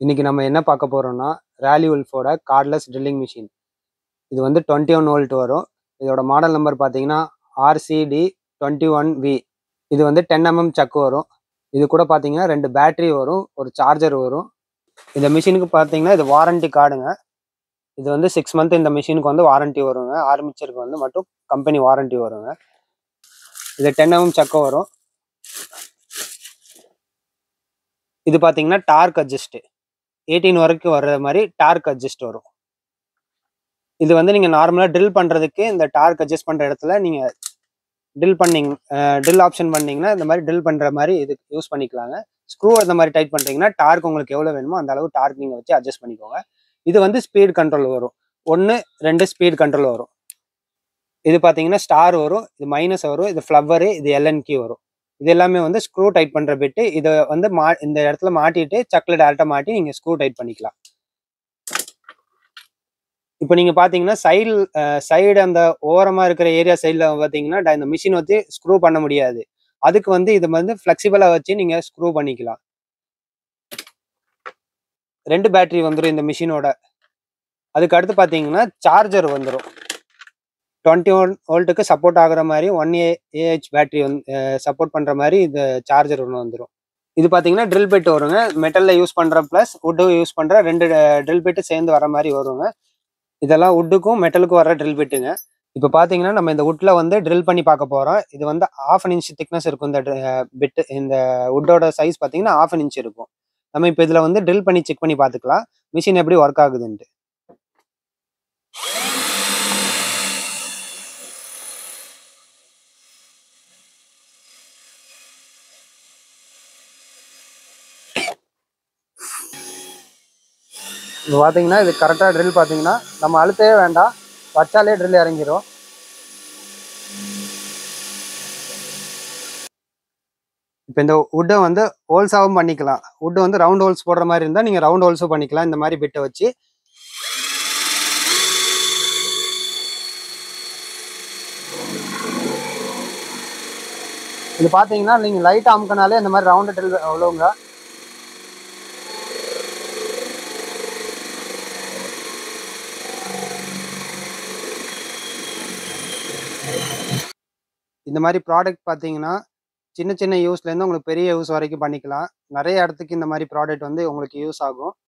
இன்னைக்கு நம்ம என்ன பார்க்க போறோம்னா ராலி உல்ஃபோட கார்ட்லெஸ் ட்ரில்லிங் மிஷின். இது வந்து 21 வோல்ட் வரும். இதோட மாடல் நம்பர் பார்த்தீங்கன்னா RCD21V. இது வந்து 10 mm சக்கு வரும். இது கூட பார்த்தீங்கன்னா 2 பேட்டரி வரும், ஒரு சார்ஜர் வரும். இந்த மிஷினுக்கு பார்த்தீங்கன்னா இது வாரண்டி கார்டுங்க. இது வந்து 6 மந்த் இந்த மிஷினுக்கு வந்து வாரண்டி வருங்க. ஆர்மிச்சருக்கு வந்து மட்டும் கம்பெனி வாரண்டி வருங்க. இது 10 mm சக்கு வரும். இது பார்த்தீங்கன்னா டார்க் அட்ஜஸ்ட் 18 வரைக்கும் வர்ற மாதிரி டார்க் அட்ஜஸ்ட் வரும். இது வந்து நீங்கள் நார்மலாக ட்ரில் பண்ணுறதுக்கு இந்த டார்க் அட்ஜஸ்ட் பண்ணுற இடத்துல நீங்கள் ட்ரில் ஆப்ஷன் பண்ணிங்கன்னா இந்த மாதிரி ட்ரில் பண்ணுற மாதிரி இது யூஸ் பண்ணிக்கலாங்க. ஸ்க்ரூ அந்த மாதிரி டைட் பண்ணுறீங்கன்னா டார்க் உங்களுக்கு எவ்வளோ வேணுமோ அந்த அளவு டார்க் நீங்கள் வச்சு அட்ஜஸ்ட் பண்ணிக்கோங்க. இது வந்து ஸ்பீட் கண்ட்ரோல் வரும். 1, 2 ஸ்பீட் கண்ட்ரோல் வரும். இது பார்த்தீங்கன்னா ஸ்டார் வரும், இது மைனஸ் வரும், இது ஃப்ளவரு, இது LNQ வரும். இது எல்லாமே வந்து ஸ்க்ரூ டைட் பண்ணுற பிட்டு. இதை வந்து இந்த இடத்துல மாட்டிட்டு சக்கில் டேரெக்டாக மாட்டி நீங்கள் ஸ்க்ரூ டைட் பண்ணிக்கலாம். இப்போ நீங்கள் பார்த்தீங்கன்னா சைடு அந்த ஓரமாக இருக்கிற ஏரியா சைடில் பார்த்தீங்கன்னா இந்த மிஷின் வச்சு ஸ்க்ரூ பண்ண முடியாது. அதுக்கு வந்து இது வந்து ஃப்ளெக்சிபிளாக வச்சு நீங்கள் ஸ்க்ரூ பண்ணிக்கலாம். 2 பேட்டரி வந்துடும் இந்த மிஷினோட. அதுக்கு அடுத்து பார்த்தீங்கன்னா சார்ஜர் வந்துடும். 21 வோல்ட்டுக்கு சப்போர்ட் ஆகுற மாதிரி 1Ah பேட்டரி வந்து சப்போர்ட் பண்ணுற மாதிரி இந்த சார்ஜர் ஒன்று வந்துடும். இது பார்த்தீங்கன்னா ட்ரில் பிட் வருங்க. மெட்டலில் யூஸ் பண்ணுற ப்ளஸ் வுட்டு யூஸ் பண்ணுற 2 ட்ரில் பிட்டு சேர்ந்து வர மாதிரி வருங்க. இதெல்லாம் வுட்டுக்கும் மெட்டலுக்கும் வர ட்ரில் பிட்டுங்க. இப்போ பார்த்தீங்கன்னா நம்ம இந்த வுட்டில் வந்து ட்ரில் பண்ணி பார்க்க போகிறோம். இது வந்து 1/2 inch திக்னஸ் இருக்கும். இந்த பிட்டு இந்த வுட்டோட சைஸ் பார்த்தீங்கன்னா 1/2 inch இருக்கும். நம்ம இப்போ இதில் வந்து ட்ரில் பண்ணி செக் பண்ணி பார்த்துக்கலாம் மிஷின் எப்படி ஒர்க் ஆகுதுன்ட்டு. இப்போ பார்த்தீங்கன்னா இது கரெக்டாக ட்ரில் பார்த்தீங்கன்னா நம்ம அழுத்தவே வேண்டாம், வச்சாலே ட்ரில் இறங்கிடும். இப்போ இந்த வுட்டை வந்து ஹோல்ஸாகவும் பண்ணிக்கலாம். வுட்டு வந்து ரவுண்ட் ஹோல்ஸ் போடுற மாதிரி இருந்தால் நீங்கள் ரவுண்ட் ஹோல்ஸும் பண்ணிக்கலாம் இந்த மாதிரி பிட்டை வச்சு. இது பார்த்தீங்கன்னா நீங்கள் லைட்டாக அமுக்கினாலே இந்த மாதிரி ரவுண்டு ட்ரில் அவ்வளோங்க. இந்த மாதிரி ப்ராடக்ட் பார்த்தீங்கன்னா சின்ன சின்ன யூஸ்லேருந்து உங்களுக்கு பெரிய யூஸ் வரைக்கும் பண்ணிக்கலாம். நிறைய இடத்துக்கு இந்த மாதிரி ப்ராடக்ட் வந்து உங்களுக்கு யூஸ் ஆகும்.